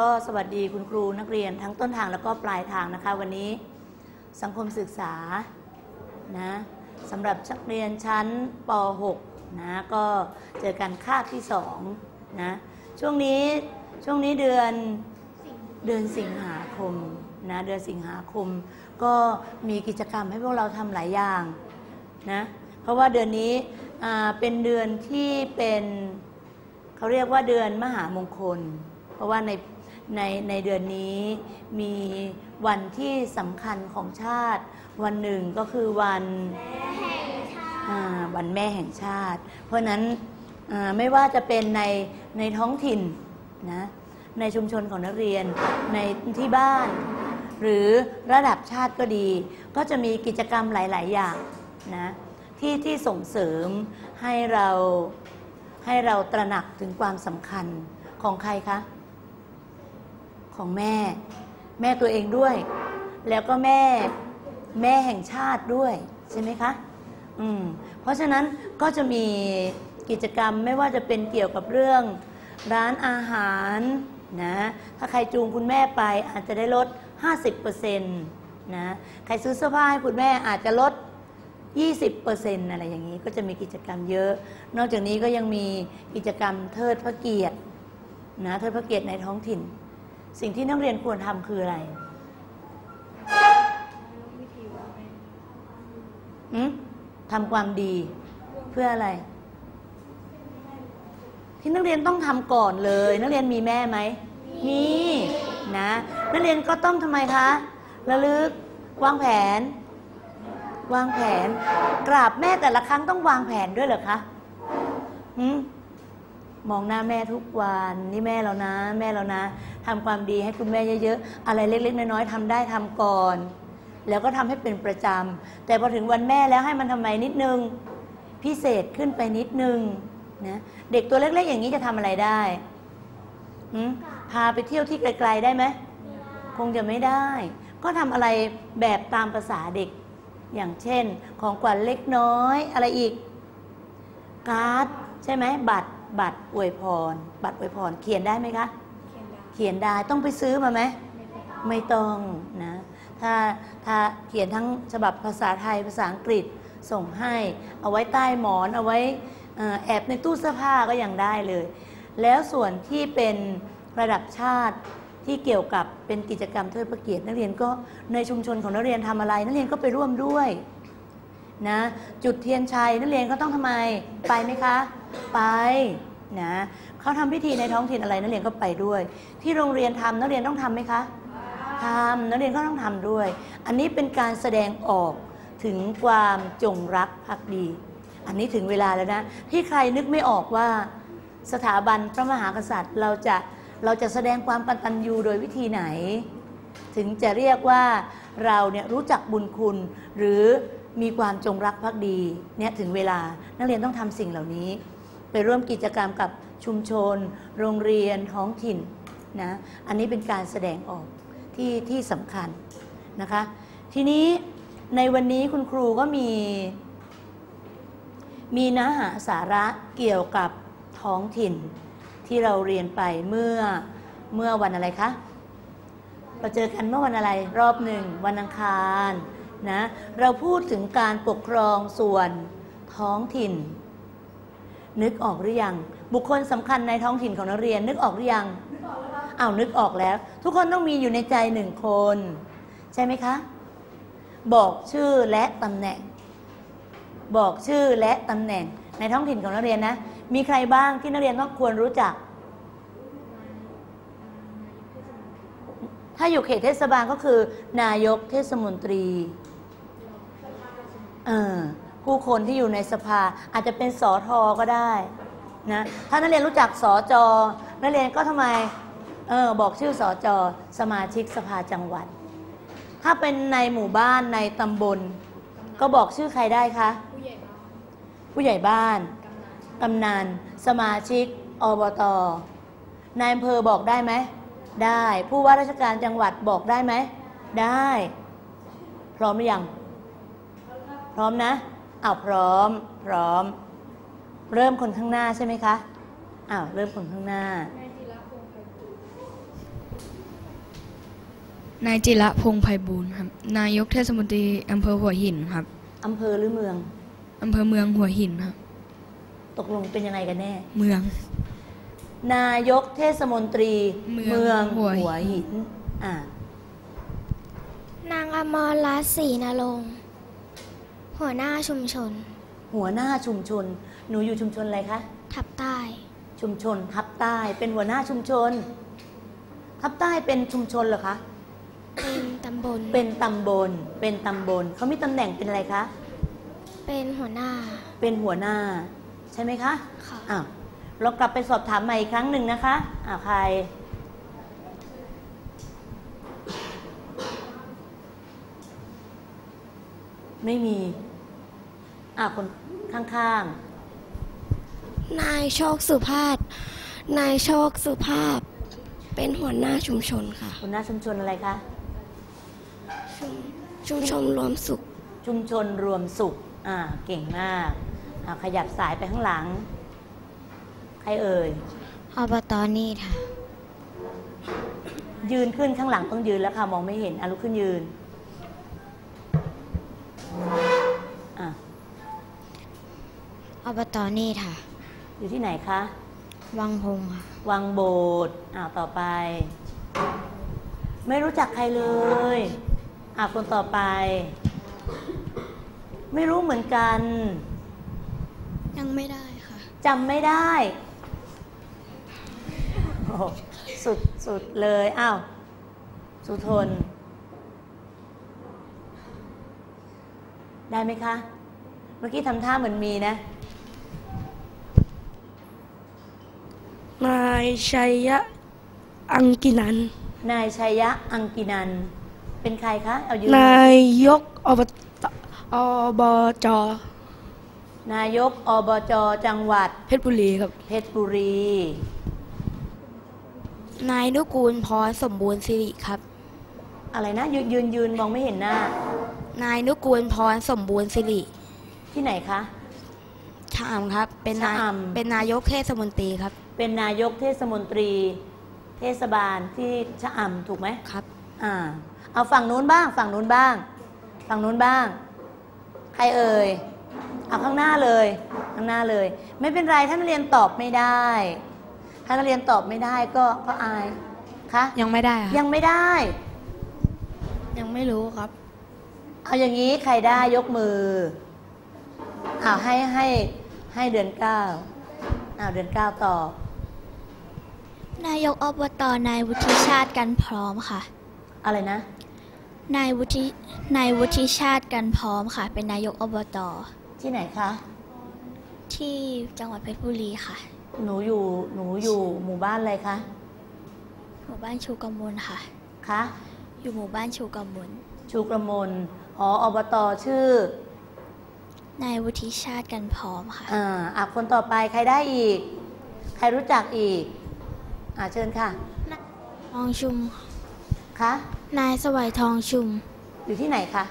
ก็สวัสดีคุณครูนักเรียนทั้งต้นทางแล้วก็ปลายทางนะคะวันนี้สังคมศึกษานะสำหรับนักเรียนชั้นป .6 นะก็เจอกันคาบที่2นะช่วงนี้เดือนสิงหาคมนะเดือนสิงหาคมก็มีกิจกรรมให้พวกเราทำหลายอย่างนะเพราะว่าเดือนนี้เป็นเดือนที่เป็นเขาเรียกว่าเดือนมหามงคลเพราะว่าในเดือนนี้มีวันที่สำคัญของชาติวันหนึ่งก็คือวันแม่แห่งชาติเพราะนั้นไม่ว่าจะเป็นในท้องถิ่นนะในชุมชนของนักเรียนในที่บ้านหรือระดับชาติก็ดีก็จะมีกิจกรรมหลายๆอย่างนะที่ส่งเสริมให้เราตระหนักถึงความสำคัญของใครคะของแม่ตัวเองด้วยแล้วก็แม่แห่งชาติด้วยใช่ไหมคะเพราะฉะนั้นก็จะมีกิจกรรมไม่ว่าจะเป็นเกี่ยวกับเรื่องร้านอาหารนะถ้าใครจูงคุณแม่ไปอาจจะได้ลด 50% นะใครซื้อเสื้อผ้าให้คุณแม่อาจจะลด 20% อะไรอย่างนี้ก็จะมีกิจกรรมเยอะนอกจากนี้ก็ยังมีกิจกรรมเทิดพระเกียรตินะเทิดพระเกียรติในท้องถิ่นสิ่งที่นักเรียนควรทำคืออะไรทำความดีเพื่ออะไรที่นักเรียนต้องทำก่อนเลยนักเรียนมีแม่ไหมมีนะนักเรียนก็ต้องทำไมคะระลึกวางแผนกราบแม่แต่ละครั้งต้องวางแผนด้วยเหรอคะมองหน้าแม่ทุกวันนี่แม่เรานะทำความดีให้คุณแม่เยอะๆอะไรเล็กๆน้อยๆทำได้ทำก่อนแล้วก็ทำให้เป็นประจำแต่พอถึงวันแม่แล้วให้มันทำไมนิดนึงพิเศษขึ้นไปนิดนึงนะเด็กตัวเล็กๆอย่างนี้จะทำอะไรได้พาไปเที่ยวที่ไกลๆได้ไหมคงจะไม่ได้ก็ทำอะไรแบบตามภาษาเด็กอย่างเช่นของขวัญเล็กน้อยอะไรอีกการ์ดใช่ไหมบัตรอวยพรเขียนได้ไหมคะเขียนได้ต้องไปซื้อมาไหมไม่ต้องนะถ้าเขียนทั้งฉบับภาษาไทยภาษาอังกฤษส่งให้เอาไว้ใต้หมอนเอาไว้แอบในตู้เสื้อผ้าก็ยังได้เลยแล้วส่วนที่เป็นระดับชาติที่เกี่ยวกับเป็นกิจกรรมเทิดพระเกียรตินักเรียนก็ในชุมชนของนักเรียนทำอะไรนักเรียนก็ไปร่วมด้วยนะจุดเทียนชัยนักเรียนก็ต้องทำไมไปไหมคะไปนะเขาทำพิธีในท้องถิ่นอะไรนักเรียนก็ไปด้วยที่โรงเรียนทำนักเรียนต้องทำไหมคะทำนักเรียนก็ต้องทำด้วยอันนี้เป็นการแสดงออกถึงความจงรักภักดีอันนี้ถึงเวลาแล้วนะที่ใครนึกไม่ออกว่าสถาบันพระมหากษัตริย์เราจะแสดงความกตัญญูโดยวิธีไหนถึงจะเรียกว่าเราเนี่ยรู้จักบุญคุณหรือมีความจงรักภักดีเนี่ยถึงเวลานักเรียนต้องทำสิ่งเหล่านี้ไปร่วมกิจกรรมกับชุมชนโรงเรียนท้องถิ่นนะอันนี้เป็นการแสดงออกที่สำคัญนะคะทีนี้ในวันนี้คุณครูก็มีเนื้อหาสาระเกี่ยวกับท้องถิ่นที่เราเรียนไปเมื่อวันอะไรคะเราเจอกันเมื่อวันอะไรรอบหนึ่งวันอังคารนะเราพูดถึงการปกครองส่วนท้องถิ่นนึกออกหรือยังบุคคลสำคัญในท้องถิ่นของนักเรียนนึกออกหรือยังนึกออกแล้วทุกคนต้องมีอยู่ในใจ1 คนใช่ไหมคะบอกชื่อและตำแหน่งในท้องถิ่นของนักเรียนนะมีใครบ้างที่นักเรียนต้องควรรู้จักถ้าอยู่เขตเทศบาลก็คือนายกเทศมนตรีผู้คนที่อยู่ในสภาอาจจะเป็นสทก็ได้นะถ้านักเรียนรู้จักสจนักเรียนก็ทำไมบอกชื่อสจสมาชิกสภาจังหวัดถ้าเป็นในหมู่บ้านในตำบลก็บอกชื่อใครได้คะผู้ใหญ่บ้านกำนันสมาชิกอบตนายอำเภอบอกได้ไหมได้ผู้ว่าราชการจังหวัดบอกได้ไหมได้พร้อมหรือยังพร้อมนะพร้อมเริ่มคนข้างหน้าใช่ไหมคะเริ่มคนข้างหน้านายจิระพงษ์ไพบูลย์ครับนายกเทศมนตรีอำเภอหัวหินครับอำเภอหรือเมืองอำเภอเมืองหัวหินครับตกลงเป็นยังไงกันแน่เมืองนายกเทศมนตรีเมืองหัวหินนางอมรรัตน์ศรีนรงค์หัวหน้าชุมชนหัวหน้าชุมชนหนูอยู่ชุมชนอะไรคะทับใต้ชุมชนทับใต้เป็นหัวหน้าชุมชนทับใต้เป็นชุมชนเหรอคะเป็นตำบลเป็นตำบลเป็นตำบลเขามีตำแหน่งเป็นอะไรคะเป็นหัวหน้าเป็นหัวหน้าใช่ไหมคะค่ะเรากลับไปสอบถามใหม่อีกครั้งหนึ่งนะคะใครไม่มีคนข้างๆนายโชคสุภาพนายโชคสุภาพเป็นหัวหน้าชุมชนค่ะหัวหน้าชุมชนอะไรคะชุมชนรวมสุขชุมชนรวมสุขเก่งมากขยับสายไปข้างหลังใครเอ่ยอบต.นี่ค่ะยืนขึ้นข้างหลังต้องยืนแล้วค่ะมองไม่เห็นลุกขึ้นยืนอบต.นี่ค่ะอยู่ที่ไหนคะวังพงค่ะวังโบสถ์ต่อไปไม่รู้จักใครเลยคนต่อไปไม่รู้เหมือนกันยังไม่ได้ค่ะจำไม่ได้สุดเลยสุทนได้ไหมคะเมื่อกี้ทำท่าเหมือนมีนะนายชัยยะอังกินันนายชัยยะอังกินันเป็นใครคะเอายืนนายกอบจนายกอบจจังหวัดเพชรบุรีครับเพชรบุรีนายนุกูลพรสมบูรณ์สิริครับอะไรนะยืนมองไม่เห็นหน้านายนุกูลพรสมบูรณ์สิริที่ไหนคะชะอำครับเป็นนายกเทศมนตรีครับเป็นนายกเทศมนตรีเทศบาลที่ชะอำถูกไหมครับเอาฝั่งนู้นบ้างฝั่งนู้นบ้างใครเอ่ยเอาข้างหน้าเลยไม่เป็นไรท่านเรียนตอบไม่ได้ถ้านักเรียนตอบไม่ได้ก็อายคะยังไม่ได้ยังไม่ได้ยังไม่รู้ครับเอาอย่างนี้ใครได้ยกมือให้เดือน9เดือน9ตอบนายกอบต.นายวุฒิชาติกันพร้อมค่ะอะไรนะนายวุฒิชาติกันพร้อมค่ะเป็นนายกอบต. ที่ไหนคะที่จังหวัดเพชรบุรีค่ะหนูอยู่หมู่บ้านอะไรคะหมู่บ้านชูกมลค่ะคะอยู่หมู่บ้านชูกมลอบต.ชื่อนายวุฒิชาติกันพร้อมค่ะคนต่อไปใครได้อีกใครรู้จักอีกเชิญค่ะทองชุมคะนายสวัยทองชุมอยู่ที่ไหนคะ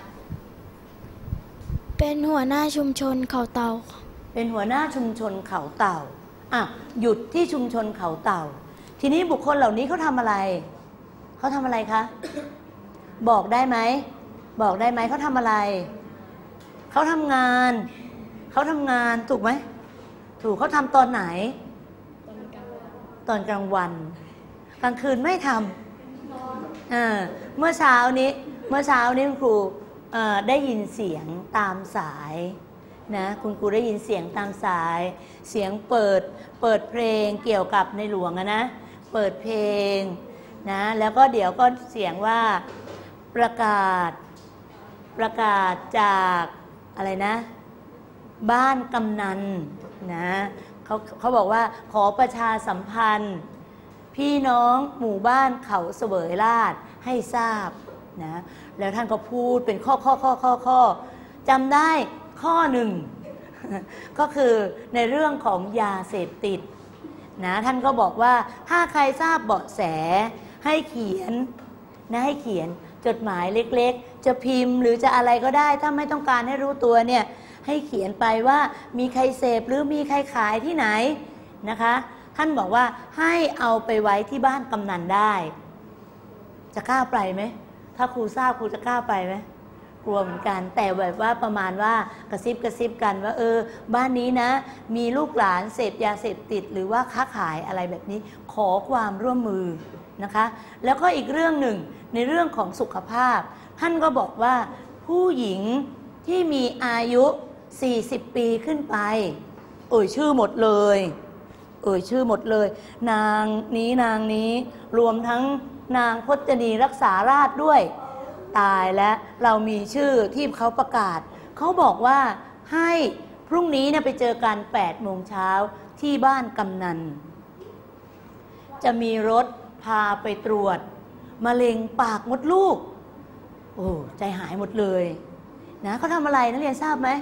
เป็นหัวหน้าชุมชนเขาเต่าเป็นหัวหน้าชุมชนเขาเต่าหยุดที่ชุมชนเขาเต่าทีนี้บุคคลเหล่านี้เขาทำอะไรคะบอกได้ไหมเขาทำอะไรเขาทำงานถูกไหมถูกเขาทำตอนไหนตอนกลางวันกลางคืนไม่ทำเมื่อเช้านี้คุณครูได้ยินเสียงตามสายนะคุณครูได้ยินเสียงตามสายเสียงเปิดเพลงเกี่ยวกับในหลวงนะเปิดเพลงนะแล้วก็เดี๋ยวก็เสียงว่าประกาศจากอะไรนะบ้านกำนันนะเขาบอกว่าขอประชาสัมพันธ์พี่น้องหมู่บ้านเขาเสวยราชให้ทราบนะแล้วท่านก็พูดเป็นข้อจำได้ข้อหนึ่ง ก็คือในเรื่องของยาเสพติดนะท่านก็บอกว่าถ้าใครทราบเบาะแสให้เขียนจดหมายเล็กๆจะพิมพ์หรือจะอะไรก็ได้ถ้าไม่ต้องการให้รู้ตัวเนี่ยให้เขียนไปว่ามีใครเสพหรือมีใครขายที่ไหนนะคะท่านบอกว่าให้เอาไปไว้ที่บ้านกำนันได้จะกล้าไปไหมถ้าครูทราบครูจะกล้าไปไหมกลัวเหมือนกันแต่แบบว่าประมาณว่ากระซิบกันว่าบ้านนี้นะมีลูกหลานเสพยาเสพติดหรือว่าค้าขายอะไรแบบนี้ขอความร่วมมือนะคะแล้วก็อีกเรื่องหนึ่งในเรื่องของสุขภาพท่านก็บอกว่าผู้หญิงที่มีอายุ40 ปีขึ้นไปชื่อหมดเลยชื่อหมดเลยนางนี้รวมทั้งนางพจนีรักษาราษฎร์ด้วยตายแล้วเรามีชื่อที่เขาประกาศเขาบอกว่าให้พรุ่งนี้เนี่ยไปเจอกัน8 โมงเช้าที่บ้านกำนันจะมีรถพาไปตรวจมะเร็งปากมดลูกใจหายหมดเลยนะเขาทำอะไรนักเรียนทราบไหม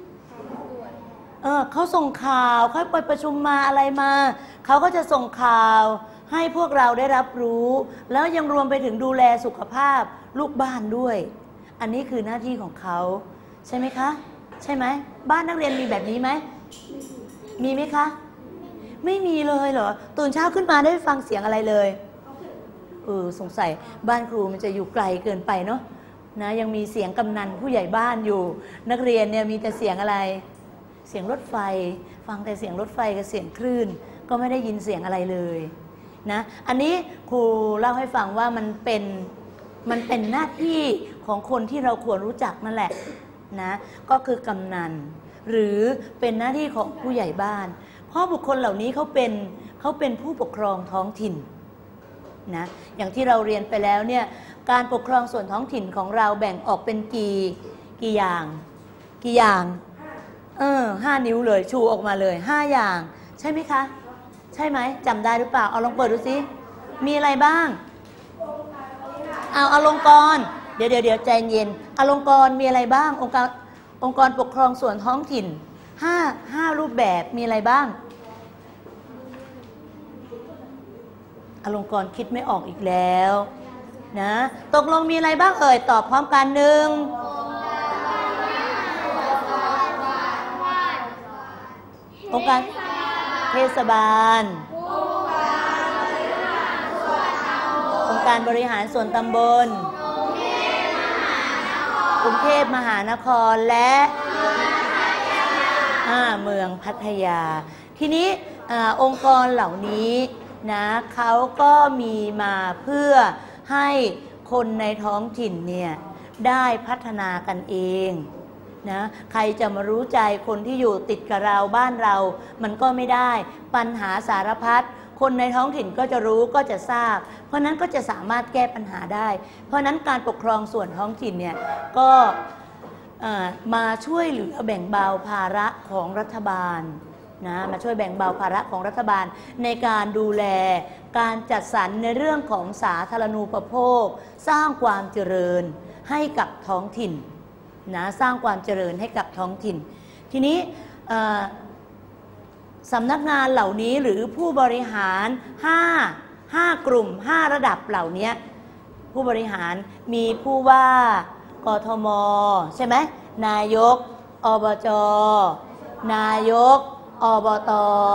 เขาส่งข่าวเขาไปประชุมมาอะไรมาเขาก็จะส่งข่าวให้พวกเราได้รับรู้แล้วยังรวมไปถึงดูแลสุขภาพลูกบ้านด้วยอันนี้คือหน้าที่ของเขาใช่ไหมคะใช่ไหมบ้านนักเรียนมีแบบนี้ไหมมีไหมคะไม่มีเลยเหรอตื่นเช้าขึ้นมาได้ฟังเสียงอะไรเลยสงสัยบ้านครูมันจะอยู่ไกลเกินไปเนาะนะยังมีเสียงกำนันผู้ใหญ่บ้านอยู่นักเรียนเนี่ยมีแต่เสียงอะไรเสียงรถไฟฟังแต่เสียงรถไฟกับเสียงคลื่นก็ไม่ได้ยินเสียงอะไรเลยนะอันนี้ครูเล่าให้ฟังว่ามันเป็นหน้าที่ของคนที่เราควรรู้จักนั่นแหละนะก็คือกำนันหรือเป็นหน้าที่ของผู้ใหญ่บ้านเพราะบุคคลเหล่านี้เขาเป็นผู้ปกครองท้องถิ่นนะอย่างที่เราเรียนไปแล้วเนี่ยการปกครองส่วนท้องถิ่นของเราแบ่งออกเป็นกี่อย่าง5 นิ้วเลยชูออกมาเลย5 อย่างใช่ไหมคะใช่ไหมจำได้หรือเปล่าเอาลองเปิดดูสิมีอะไรบ้างเอาลงกรเดี๋ยวใจเย็นอลงกรมีอะไรบ้างองค์กรปกครองส่วนท้องถิ่น5 รูปแบบมีอะไรบ้างอลงกรคิดไม่ออกอีกแล้วนะตกลงมีอะไรบ้างตอบพร้อมกัน1องค์การเทศบาลองค์การบริหารส่วนตำบลกรุงเทพมหานครและเมืองพัทยาทีนี้องค์กรเหล่านี้นะเขาก็มีมาเพื่อให้คนในท้องถิ่นเนี่ยได้พัฒนากันเองนะใครจะมารู้ใจคนที่อยู่ติดกับเราบ้านเรามันก็ไม่ได้ปัญหาสารพัดคนในท้องถิ่นก็จะรู้ก็จะทราบเพราะนั้นก็จะสามารถแก้ปัญหาได้เพราะนั้นการปกครองส่วนท้องถิ่นเนี่ยก็มาช่วยเหลือแบ่งเบาภาระของรัฐบาลนะมาช่วยแบ่งเบาภาระของรัฐบาลในการดูแลการจัดสรรในเรื่องของสาธารณูปโภคสร้างความเจริญให้กับท้องถิ่นนะสร้างความเจริญให้กับท้องถิ่นทีนี้สำนักงานเหล่านี้หรือผู้บริหาร5 กลุ่ม5 ระดับเหล่านี้ผู้บริหารมีผู้ว่ากทมใช่ไหมนายกอบจนายกอบต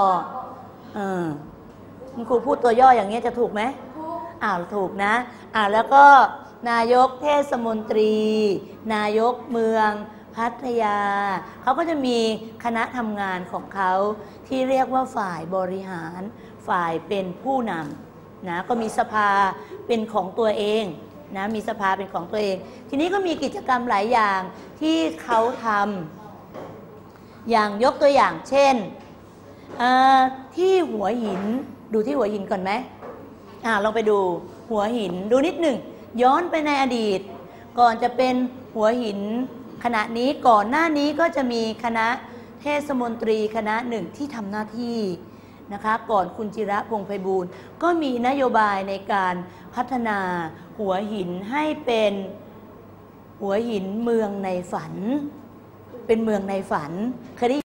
คุณครูพูดตัวย่ออย่างนี้จะถูกไหมถูกนะแล้วก็นายกเทศมนตรีนายกเมืองพัทยาเขาก็จะมีคณะทำงานของเขาที่เรียกว่าฝ่ายบริหารฝ่ายเป็นผู้นำนะก็มีสภาเป็นของตัวเองนะมีสภาเป็นของตัวเองทีนี้ก็มีกิจกรรมหลายอย่างที่เขาทำอย่างยกตัวอย่างเช่นที่หัวหินดูที่หัวหินก่อนไหมลองไปดูหัวหินดูนิดหนึ่งย้อนไปในอดีตก่อนจะเป็นหัวหินขณะนี้ก่อนหน้านี้ก็จะมีคณะเทศมนตรีคณะหนึ่งที่ทำหน้าที่นะคะก่อนคุณจิระพงษ์ไพบูลย์ก็มีนโยบายในการพัฒนาหัวหินให้เป็นหัวหินเมืองในฝันเป็นเมืองในฝันเคยได้